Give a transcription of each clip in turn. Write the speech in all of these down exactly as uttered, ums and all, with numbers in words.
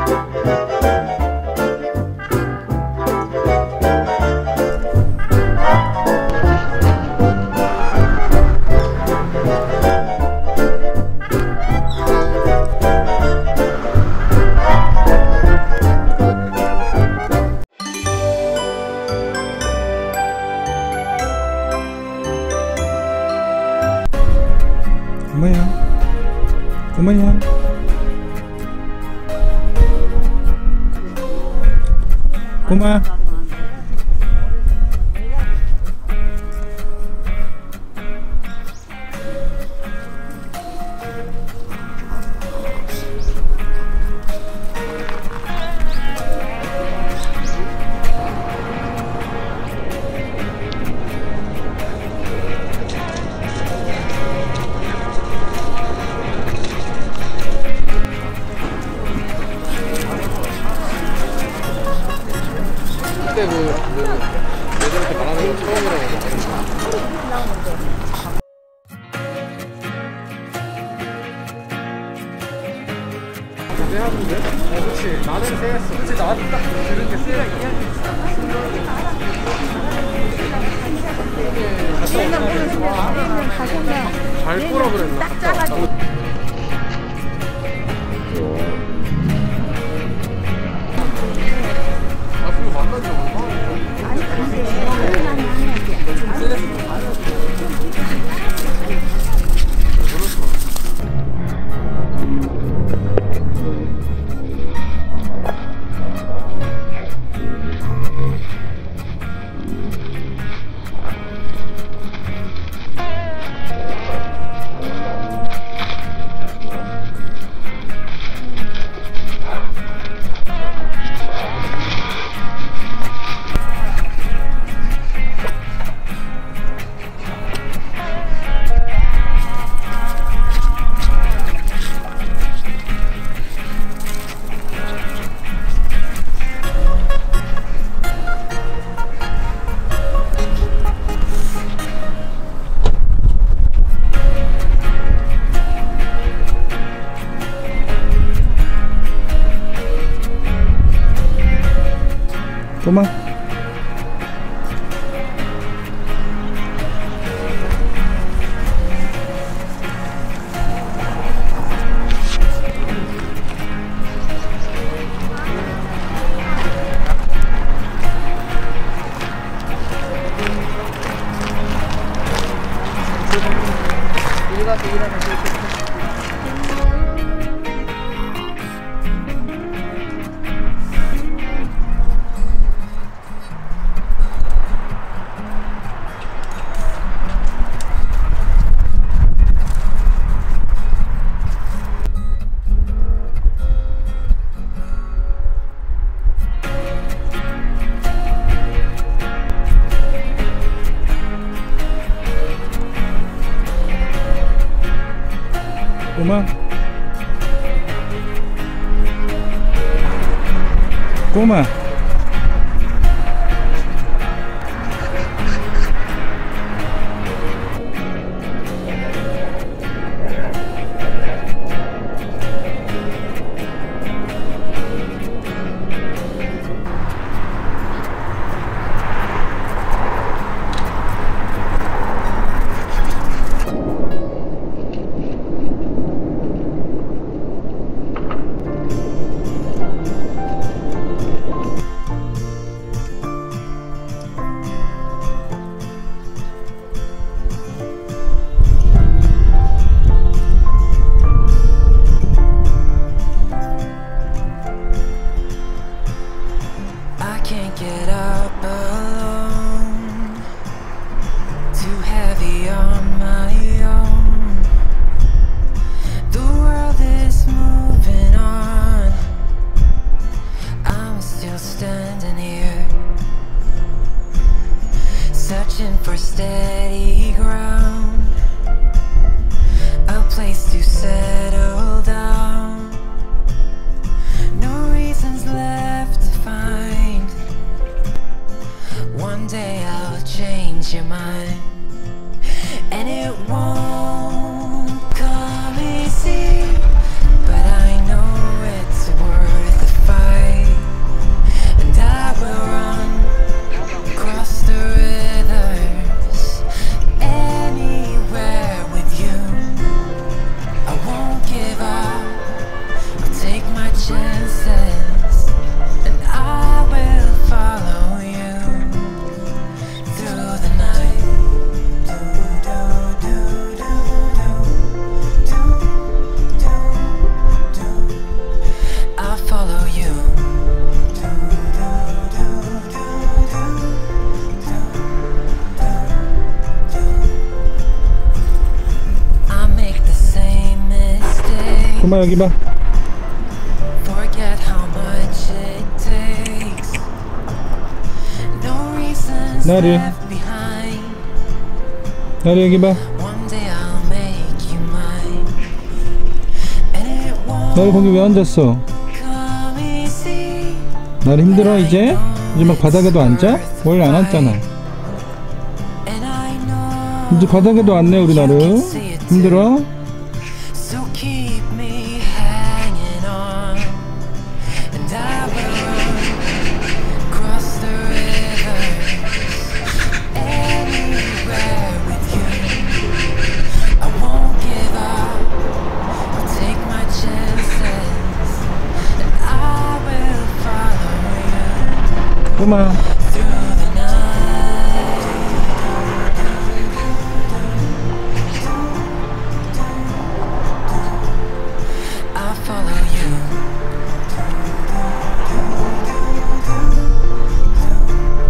꼬마야, 꼬마야. 꼬마. 그때 그, 그 예전에 말하는 거 처음이라고 왜 하는데? 어, 그치. 나는 쎄했어. 그치, 나도 딱 들은 게 쎄야 이야기 있어. 잘 꼬라 그랬나? 딱 짜가지고. 아, 그거 만난 적 없나? 아니, 근데 좀 쎄했어. 꼬마. 꼬마. 꼬마. For steady ground, a place to settle down. No reasons left to find. One day I'll change your mind, and it won't come easy, but I know it's worth the chances, and I will follow you through the night. Do, do, do, do, do, do, do, do. I'll follow you. Do, do, do, do, do, do, do, do. I make the same mistake. 꼬마 여기 봐. Forget how much it takes. No reasons 나리. left behind. 나리 여기 봐. One day I'll make you mine. And it won't 나리 거기 왜 앉았어? come easy. 나리 힘들어 이제? 이제 막 바닥에도 앉아? 원래 안 앉잖아. And I know 이제 바닥에도 앉네 우리 나루. 힘들어? so keep me hanging on. And I will run across the river anywhere with you. I won't give up. I'll take my chances, and I will follow you 꼬마. through the night. I'll follow you.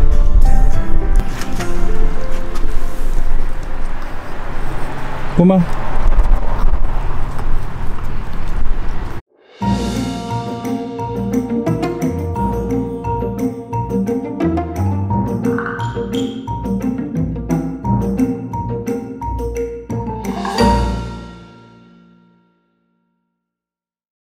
꼬마.